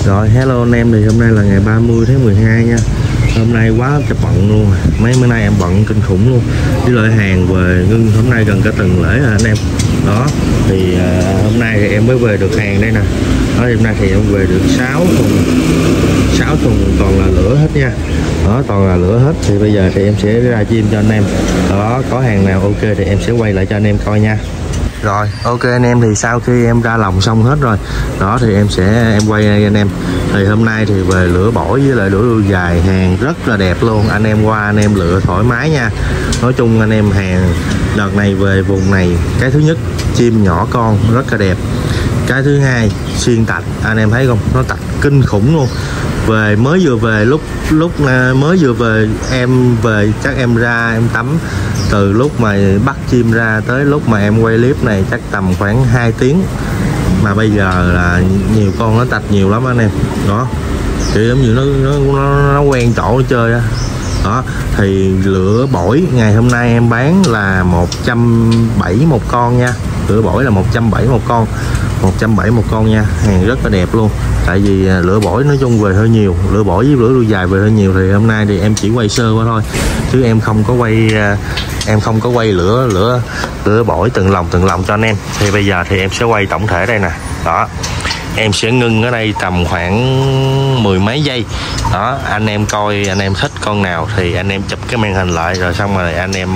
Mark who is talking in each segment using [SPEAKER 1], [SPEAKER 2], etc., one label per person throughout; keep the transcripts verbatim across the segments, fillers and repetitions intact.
[SPEAKER 1] Rồi hello anh em, thì hôm nay là ngày ba mươi tháng mười hai nha. Hôm nay quá trời bận luôn, mấy bữa nay em bận kinh khủng luôn. Đi lợi hàng về ngưng hôm nay gần cả tuần lễ rồi anh em. Đó thì uh, hôm nay thì em mới về được hàng đây nè. Đó, hôm nay thì em về được sáu thùng, sáu thùng toàn là lửa hết nha. Đó, toàn là lửa hết. Thì bây giờ thì em sẽ ra chim cho anh em. Đó, có hàng nào ok thì em sẽ quay lại cho anh em coi nha. Rồi ok anh em, thì sau khi em ra lòng xong hết rồi đó thì em sẽ em quay đây anh em. Thì hôm nay thì về lửa bổi với lại lửa đuôi dài, hàng rất là đẹp luôn. Anh em qua anh em lựa thoải mái nha. Nói chung anh em hàng đợt này về vùng này, cái thứ nhất chim nhỏ con rất là đẹp, cái thứ hai xuyên tạch, anh em thấy không, nó tạch kinh khủng luôn. Về mới vừa về lúc lúc mới vừa về em về chắc em ra em tắm từ lúc mà bắt chim ra tới lúc mà em quay clip này chắc tầm khoảng hai tiếng, mà bây giờ là nhiều con nó tạch nhiều lắm anh em. Đó kiểu giống như nó nó nó, nó quen chỗ chơi á. Đó thì lửa bổi ngày hôm nay em bán là một trăm bảy mươi một con nha. Lửa bổi là một trăm bảy mươi một con, một trăm bảy mươi một con nha, hàng rất là đẹp luôn. Tại vì lửa bổi nói chung về hơi nhiều, lửa bổi với lửa đuôi dài về hơi nhiều, thì hôm nay thì em chỉ quay sơ qua thôi, chứ em không có quay em không có quay lửa lửa lửa bổi từng lòng từng lòng cho anh em. Thì bây giờ thì em sẽ quay tổng thể đây nè. Đó em sẽ ngưng ở đây tầm khoảng mười mấy giây. Đó anh em coi, anh em thích con nào thì anh em chụp cái màn hình lại, rồi xong rồi anh em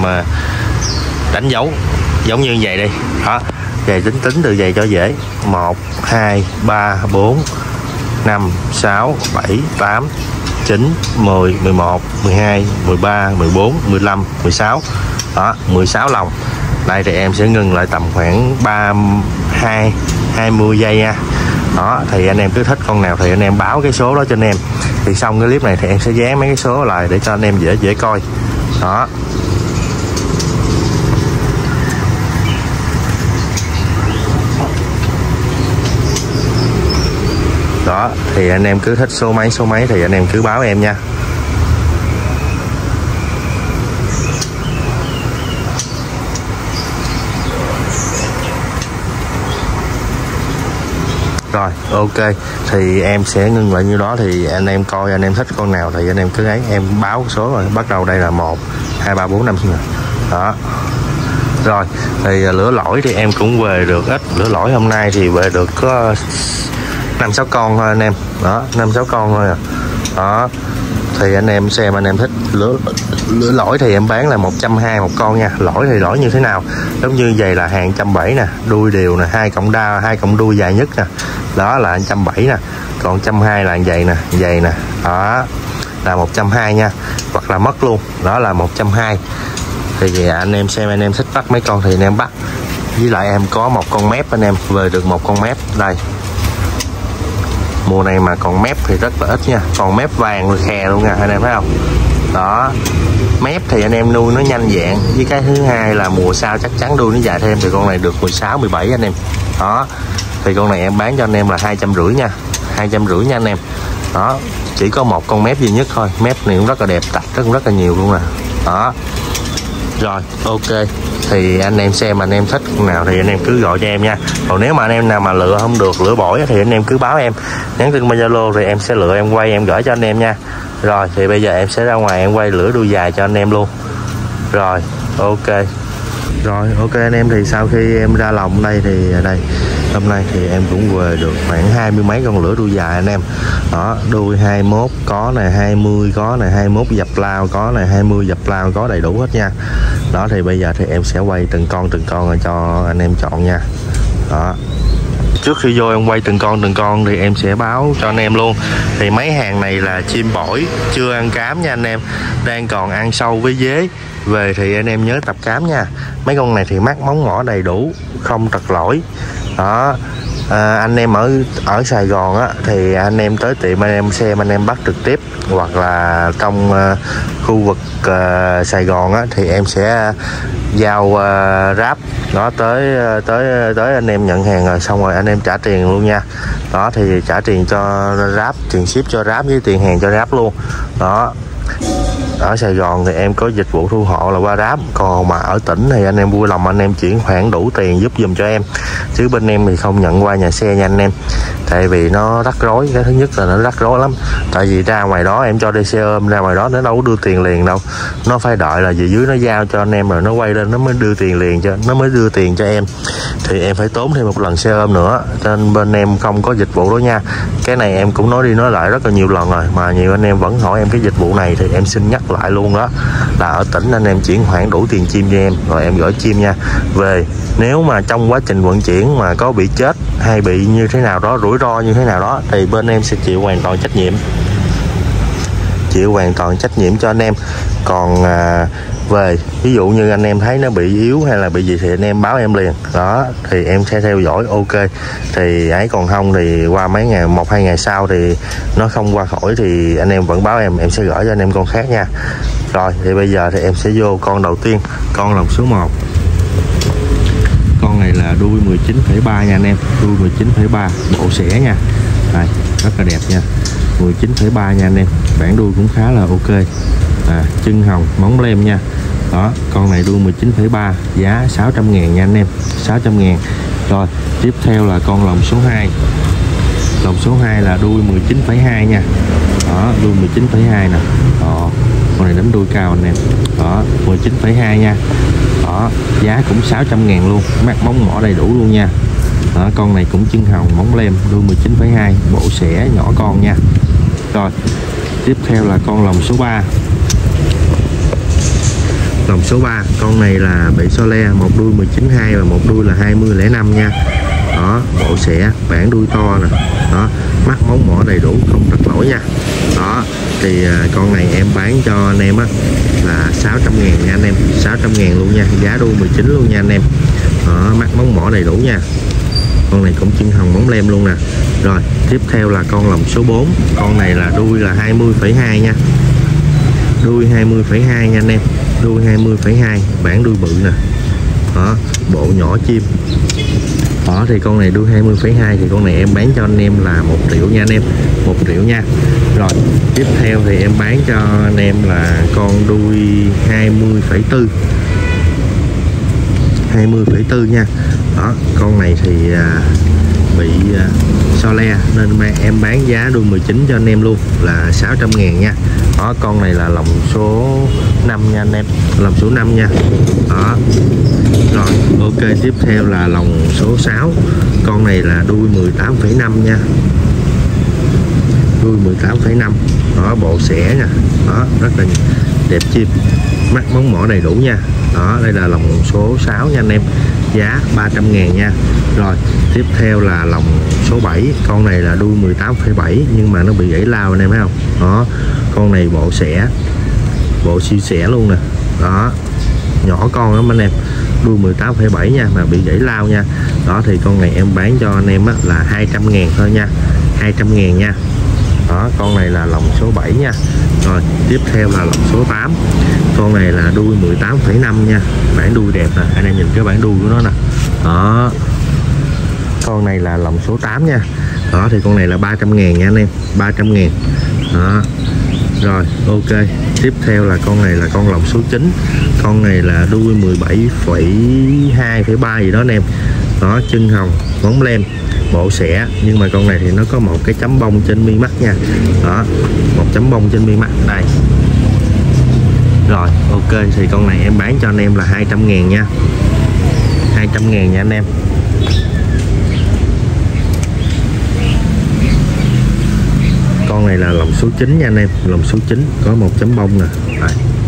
[SPEAKER 1] đánh dấu giống như vậy đi. Đó về tính tính từ vậy cho dễ. Một hai ba bốn năm sáu bảy tám chín mười mười một mười hai mười ba mười bốn mười lăm mười sáu. Đó mười sáu lòng. Đây thì em sẽ ngừng lại tầm khoảng ba hai hai mươi giây nha. Đó thì anh em cứ thích con nào thì anh em báo cái số đó cho anh em. Thì xong cái clip này thì em sẽ dán mấy cái số lại để cho anh em dễ dễ coi. Đó Đó thì anh em cứ thích số mấy số mấy thì anh em cứ báo em nha. Rồi ok, thì em sẽ ngưng lại như đó. Thì anh em coi anh em thích con nào thì anh em cứ ấy, em báo số rồi. Bắt đầu đây là một hai ba bốn năm. Đó rồi thì lửa lỗi thì em cũng về được ít. Lửa lỗi hôm nay thì về được có năm sáu con thôi anh em. Đó năm sáu con thôi à. Đó thì anh em xem anh em thích. Lửa lửa lỗi thì em bán là một trăm hai mươi một con nha. Lỗi thì lỗi như thế nào, giống như vậy là hàng một trăm bảy mươi nè, đuôi đều nè, hai cộng đa hai cộng đuôi dài nhất nè, đó là một trăm bảy mươi nè. Còn một trăm hai mươi là vậy nè, vậy nè, đó là một trăm hai mươi nha, hoặc là mất luôn, đó là một trăm hai mươi. Thì anh em xem anh em thích bắt mấy con thì anh em bắt. Với lại em có một con mép, anh em về được một con mép đây. Mùa này mà còn mép thì rất là ít nha, còn mép vàng rồi khè luôn nha, anh em thấy không. Đó mép thì anh em nuôi nó nhanh dạng, với cái thứ hai là mùa sau chắc chắn đuôi nó dài thêm. Thì con này được mười sáu mười bảy anh em. Đó thì con này em bán cho anh em là hai trăm rưỡi nha, hai trăm rưỡi nha anh em. Đó chỉ có một con mép duy nhất thôi, mép này cũng rất là đẹp, tạch rất rất là nhiều luôn nè. Đó rồi ok, thì anh em xem anh em thích con nào thì anh em cứ gọi cho em nha. Còn nếu mà anh em nào mà lựa không được, lựa bổi thì anh em cứ báo em, nhắn tin qua Zalo thì em sẽ lựa em quay em gửi cho anh em nha. Rồi thì bây giờ em sẽ ra ngoài em quay lửa đuôi dài cho anh em luôn. Rồi ok. Rồi ok anh em, thì sau khi em ra lòng đây thì đây hôm nay thì em cũng về được khoảng hai mươi mấy con lửa đuôi dài anh em. Đó đuôi hai mươi mốt có nè, hai mươi có nè, hai mươi mốt dập lao có nè, hai mươi dập lao có, đầy đủ hết nha. Đó thì bây giờ thì em sẽ quay từng con từng con rồi cho anh em chọn nha. Đó trước khi vô em quay từng con từng con thì em sẽ báo cho anh em luôn. Thì mấy hàng này là chim bổi chưa ăn cám nha anh em, đang còn ăn sâu với dế. Về thì anh em nhớ tập cám nha. Mấy con này thì mắt móng mỏ đầy đủ, không trật lỗi. Đó à, anh em ở ở Sài Gòn á thì anh em tới tiệm anh em xem anh em bắt trực tiếp, hoặc là trong uh, khu vực uh, Sài Gòn á thì em sẽ giao uh, Grab đó tới uh, tới tới anh em nhận hàng rồi xong rồi anh em trả tiền luôn nha. Đó thì trả tiền cho Grab, tiền ship cho Grab với tiền hàng cho Grab luôn. Đó ở Sài Gòn thì em có dịch vụ thu hộ là qua Grab, còn mà ở tỉnh thì anh em vui lòng anh em chuyển khoản đủ tiền giúp giùm cho em, chứ bên em thì không nhận qua nhà xe nha anh em. Tại vì nó rắc rối, cái thứ nhất là nó rắc rối lắm. Tại vì ra ngoài đó em cho đi xe ôm ra ngoài đó nó đâu có đưa tiền liền đâu, nó phải đợi là về dưới nó giao cho anh em rồi nó quay lên nó mới đưa tiền liền cho nó mới đưa tiền cho em, thì em phải tốn thêm một lần xe ôm nữa, nên bên em không có dịch vụ đó nha. Cái này em cũng nói đi nói lại rất là nhiều lần rồi mà nhiều anh em vẫn hỏi em cái dịch vụ này, thì em xin nhắc lại luôn đó, là ở tỉnh anh em chuyển khoản đủ tiền chim cho em rồi em gửi chim nha về. Nếu mà trong quá trình vận chuyển mà có bị chết hay bị như thế nào đó, rủi ro như thế nào đó, thì bên em sẽ chịu hoàn toàn trách nhiệm chịu hoàn toàn trách nhiệm cho anh em. Còn à, về ví dụ như anh em thấy nó bị yếu hay là bị gì thì anh em báo em liền đó, thì em sẽ theo dõi ok thì ấy, còn không thì qua mấy ngày một hai ngày sau thì nó không qua khỏi thì anh em vẫn báo em, em sẽ gửi cho anh em con khác nha. Rồi thì bây giờ thì em sẽ vô con đầu tiên, con lồng số một. Con này là đuôi mười chín phẩy ba nha anh em, đuôi mười chín phẩy ba, bộ sẻ nha. Đây, rất là đẹp nha, mười chín phẩy ba nha anh em, bản đuôi cũng khá là ok. À, chân hồng, móng lem nha. Đó, con này đuôi mười chín phẩy ba, giá sáu trăm ngàn nha anh em, sáu trăm ngàn. Rồi, tiếp theo là con lồng số hai. Lồng số hai là đuôi mười chín phẩy hai nha. Đó, đuôi mười chín phẩy hai nè. Đó, con này đánh đuôi cao anh em. Đó, mười chín phẩy hai nha. Đó, giá cũng sáu trăm ngàn luôn, mắt móng mỏ đầy đủ luôn nha. Đó, con này cũng chân hồng, móng lem, đuôi mười chín phẩy hai, bộ sẻ nhỏ con nha. Rồi, tiếp theo là con lồng số ba. Lồng số ba, con này là bể so le, một đuôi mười chín phẩy hai và một đuôi là hai mươi phẩy năm nha. Đó, bộ sẻ, bản đuôi to nè. Đó, mắt móng mỏ đầy đủ, không trật lỗi nha. Đó, thì à, con này em bán cho anh em á là sáu trăm ngàn nha anh em, sáu trăm ngàn luôn nha, giá đuôi mười chín luôn nha anh em. Đó, mắt móng mỏ đầy đủ nha. Con này cũng chân hồng móng lem luôn nè. Rồi, tiếp theo là con lồng số bốn. Con này là đuôi là hai mươi phẩy hai nha. Đuôi hai mươi phẩy hai nha anh em. Đuôi hai mươi phẩy hai, bản đuôi bự nè. Đó, bộ nhỏ chim. Đó, thì con này đuôi hai mươi phẩy hai thì con này em bán cho anh em là một triệu nha anh em, một triệu nha. Rồi, tiếp theo thì em bán cho anh em là con đuôi hai mươi phẩy bốn. hai mươi phẩy bốn nha. Đó, con này thì à, bị à, so le nên em bán giá đuôi mười chín cho anh em luôn là sáu trăm ngàn nha. Đó, con này là lồng số năm nha anh em, lồng số năm nha. Đó. Rồi, ok, tiếp theo là lồng số sáu. Con này là đuôi mười tám phẩy năm nha. Đuôi mười tám phẩy năm. Đó, bộ sẻ nha. Đó, rất là đẹp chim. Mắt móng mỏ đầy đủ nha. Đó, đây là lồng số sáu nha anh em. Giá ba trăm ngàn nha. Rồi, tiếp theo là lồng số bảy. Con này là đuôi mười tám phẩy bảy nhưng mà nó bị gãy lao anh em thấy không? Đó, con này bộ sẻ. Bộ siêu sẻ luôn nè. Đó, nhỏ con lắm anh em. Đuôi mười tám phẩy bảy nha, mà bị gãy lao nha. Đó, thì con này em bán cho anh em á, là hai trăm ngàn thôi nha, hai trăm ngàn nha. Đó, con này là lồng số bảy nha. Rồi, tiếp theo là lồng số tám. Con này là đuôi mười tám phẩy năm nha. Bản đuôi đẹp nè, anh em nhìn cái bản đuôi của nó nè. Đó, con này là lồng số tám nha. Đó, thì con này là ba trăm ngàn nha anh em, ba trăm ngàn. Đó. Rồi, ok. Tiếp theo là con này là con lồng số chín. Con này là đuôi mười bảy phẩy hai phẩy ba gì đó anh em. Đó, chân hồng, móng lem, bộ sẻ, nhưng mà con này thì nó có một cái chấm bông trên mi mắt nha. Đó, một chấm bông trên mi mắt đây. Rồi, ok, thì con này em bán cho anh em là hai trăm ngàn nha, hai trăm ngàn nha anh em. Con này là lồng số chín nha anh em, lồng số chín có một chấm bông nè. Đây.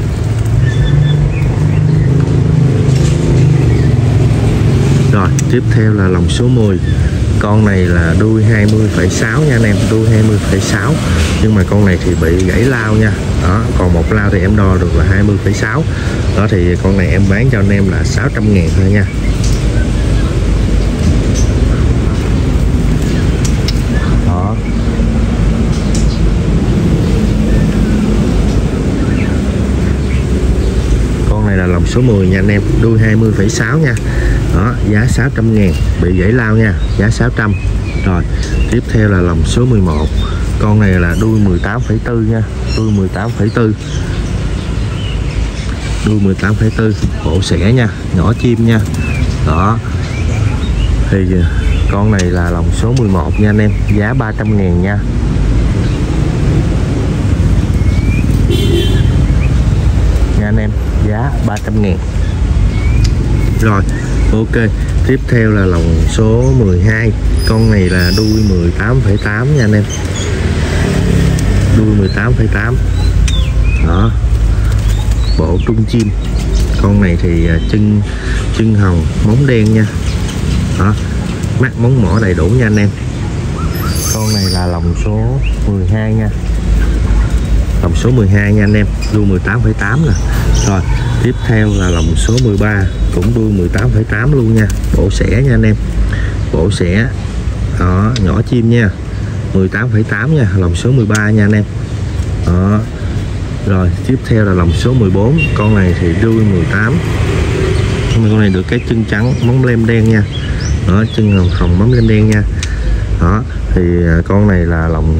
[SPEAKER 1] Rồi, tiếp theo là lồng số mười. Con này là đuôi hai mươi phẩy sáu nha anh em, đuôi hai mươi phẩy sáu. Nhưng mà con này thì bị gãy lao nha. Đó, còn một lao thì em đo được là hai mươi phẩy sáu. Đó, thì con này em bán cho anh em là sáu trăm ngàn thôi nha. Đó. Con này là lồng số mười nha anh em, đuôi hai mươi phẩy sáu nha. Đó, giá sáu trăm ngàn, bị gãy lao nha, giá sáu trăm. Rồi, tiếp theo là lồng số mười một. Con này là đuôi mười tám phẩy bốn nha, đuôi mười tám phẩy bốn. đuôi mười tám phẩy bốn, bộ sẻ nha, nhỏ chim nha. Đó thì con này là lòng số mười một nha anh em, giá ba trăm ngàn nha. Nha anh em, giá ba trăm ngàn. Rồi ok, tiếp theo là lòng số mười hai. Con này là đuôi mười tám phẩy tám nha anh em, đuôi mười tám phẩy tám. Đó, bộ trung chim. Con này thì chân chân hồng, móng đen nha. Đó, mắt móng mỏ đầy đủ nha anh em. Con này là lòng số mười hai nha, lòng số mười hai nha anh em, đuôi mười tám phẩy tám nè. Rồi tiếp theo là lòng số mười ba, cũng đuôi mười tám phẩy tám luôn nha, bộ sẻ nha anh em, bộ sẻ. Đó, nhỏ chim nha, mười tám phẩy tám nha, lòng số mười ba nha anh em. Đó. Rồi tiếp theo là lòng số mười bốn. Con này thì đuôi mười tám, con này được cái chân trắng, móng lem đen nha. Đó, chân hồng hồng móng lem đen nha. Đó thì con này là lòng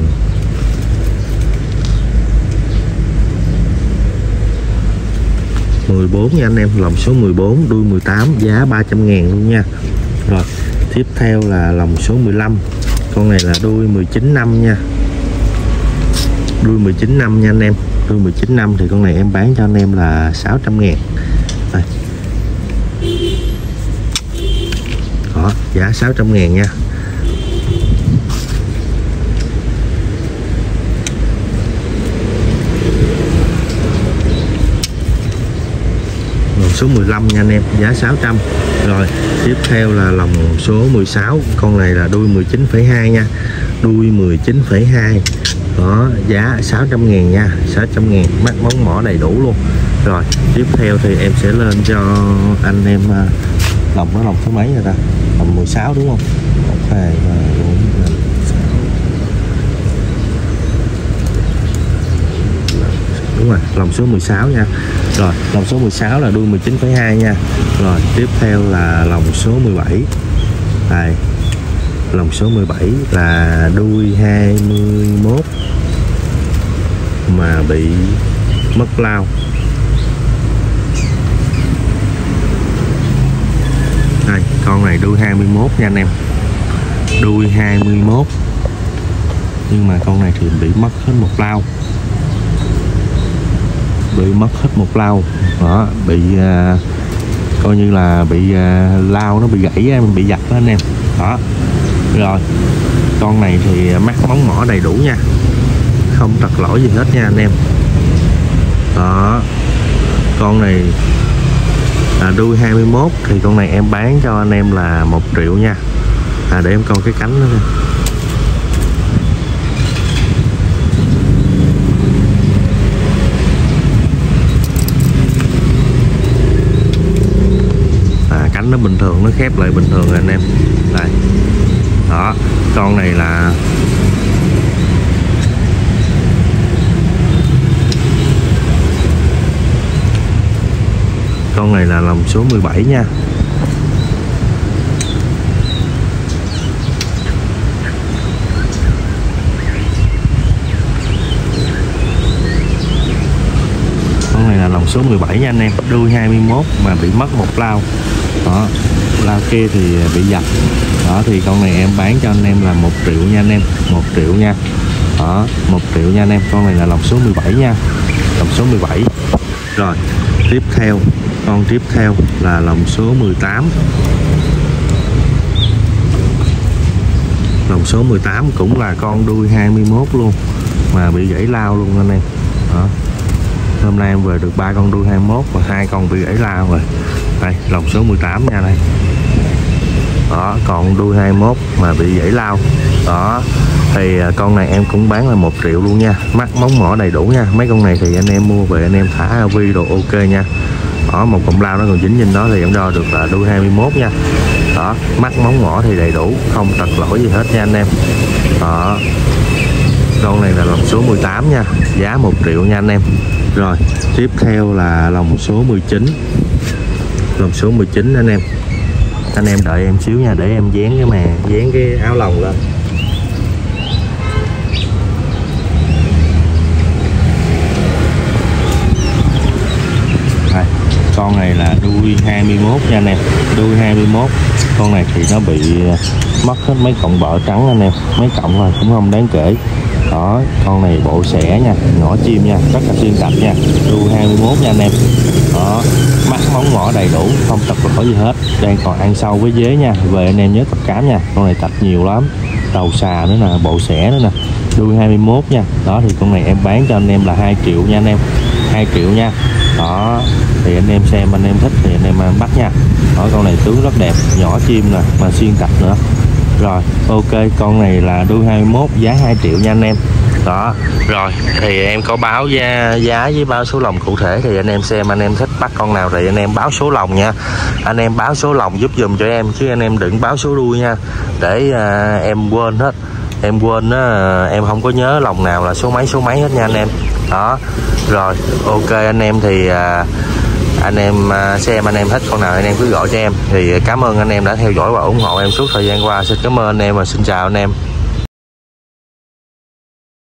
[SPEAKER 1] mười bốn nha anh em, lòng số mười bốn, đuôi mười tám, giá ba trăm ngàn luôn nha. Rồi tiếp theo là lòng số mười lăm. Con này là đuôi mười chín năm nha, đuôi mười chín năm nha anh em, đuôi mười chín năm thì con này em bán cho anh em là sáu trăm ngàn. Đây. Đó, giá sáu trăm ngàn nha. Lòng số mười lăm nha anh em, giá sáu trăm. Rồi tiếp theo là lòng số mười sáu. Con này là đuôi mười chín phẩy hai nha, đuôi mười chín phẩy hai. Đó, giá sáu trăm ngàn nha, sáu trăm ngàn, mắt móng mỏ đầy đủ luôn. Rồi tiếp theo thì em sẽ lên cho anh em lòng, nó lòng số mấy rồi ta, lòng mười sáu đúng không? một, hai, ba, bốn, năm, sáu. Đúng rồi, lòng số mười sáu nha. Rồi lòng số mười sáu là đuôi mười chín phẩy hai nha. Rồi tiếp theo là lòng số mười bảy. Đây, lòng số mười bảy là đuôi hai mươi mốt mà bị mất lao. Đây, con này đuôi hai mươi mốt nha anh em, đuôi hai mươi mốt, nhưng mà con này thì bị mất hết một lao, bị mất hết một lao. Đó, bị uh, coi như là bị uh, lao nó bị gãy, bị giặt đó anh em. Đó. Rồi con này thì mắt móng mỏ đầy đủ nha, không tật lỗi gì hết nha anh em. Đó, con này là đuôi hai mươi mốt thì con này em bán cho anh em là một triệu nha. À, để em coi cái cánh đó nha. À, cánh nó bình thường, nó khép lại bình thường rồi anh em. Đây. Đó, con này là con này là lòng số mười bảy nha. Con này là lòng số mười bảy nha anh em, đuôi hai mươi mốt mà bị mất một lao. Đó, lao kia thì bị dập. Đó thì con này em bán cho anh em là một triệu nha anh em, một triệu nha. Đó, một triệu nha anh em. Con này là lòng số mười bảy nha, lòng số mười bảy. Rồi tiếp theo, con tiếp theo là lòng số mười tám. Lòng số mười tám cũng là con đuôi hai mươi mốt luôn mà bị gãy lao luôn anh em. Đó, hôm nay em về được ba con đuôi hai mươi mốt và hai con bị gãy lao rồi. Đây, lòng số mười tám nha đây. Đó, còn đuôi hai mươi mốt mà bị gãy lao. Đó thì con này em cũng bán là một triệu luôn nha, mắt móng mỏ đầy đủ nha. Mấy con này thì anh em mua về anh em thả a vê đồ ok nha. Đó, một cọng lao nó còn dính trên đó thì em đo được là đuôi hai mươi mốt nha. Đó, mắt móng mỏ thì đầy đủ, không tật lỗi gì hết nha anh em. Đó, con này là lòng số mười tám nha, giá một triệu nha anh em. Rồi tiếp theo là lòng số mười chín. Lòng số mười chín anh em, anh em đợi em xíu nha, để em dán cái màn, dán cái áo lồng lên. Đây. đuôi hai mươi mốt nha anh em. Đuôi hai mươi mốt. Con này thì nó bị mất hết mấy cọng bợ trắng anh em, mấy cọng thôi cũng không đáng kể. Đó, con này bộ xẻ nha, ngõ chim nha, rất là xuyên cạch nha. Đuôi hai mươi mốt nha anh em. Đó, mắt móng ngõ đầy đủ, không tập lỗi gì hết. Đang còn ăn sâu với dế nha. Về anh em nhớ tập cám nha, con này tập nhiều lắm. Đầu xà nữa nè, bộ xẻ nữa nè. Đuôi hai mươi mốt nha. Đó thì con này em bán cho anh em là hai triệu nha anh em. hai triệu nha. Đó, thì anh em xem anh em thích thì anh em bắt nha. Đó, con này tướng rất đẹp, nhỏ chim nè, mà xuyên cạch nữa. Rồi, ok, con này là đuôi hai mươi mốt, giá hai triệu nha anh em. Đó, rồi thì em có báo giá giá với báo số lòng cụ thể, thì anh em xem anh em thích bắt con nào thì anh em báo số lòng nha. Anh em báo số lòng giúp dùm cho em, chứ anh em đừng báo số đuôi nha, để à, em quên hết. Em quên á, em không có nhớ lòng nào là số mấy số mấy hết nha anh em. Đó, rồi ok anh em thì à, anh em xem anh em thích con nào anh em cứ gọi cho em. Thì cảm ơn anh em đã theo dõi và ủng hộ em suốt thời gian qua. Xin cảm ơn anh em và xin chào anh em.